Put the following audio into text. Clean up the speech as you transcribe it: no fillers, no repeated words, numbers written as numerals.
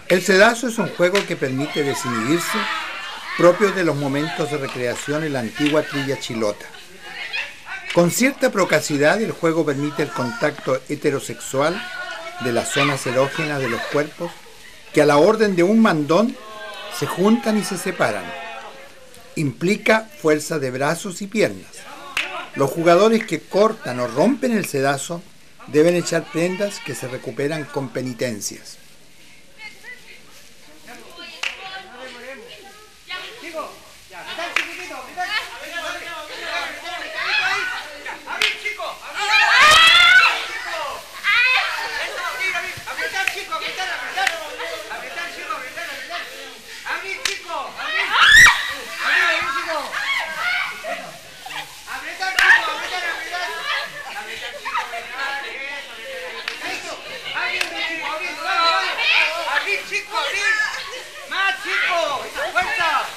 El sedazo es un juego que permite desinhibirse, propio de los momentos de recreación en la antigua trilla chilota. Con cierta procacidad, el juego permite el contacto heterosexual de las zonas erógenas de los cuerpos que a la orden de un mandón se juntan y se separan. Implica fuerza de brazos y piernas. Los jugadores que cortan o rompen el sedazo deben echar prendas que se recuperan con penitencias. ¡Más chico! ¡Fuerza!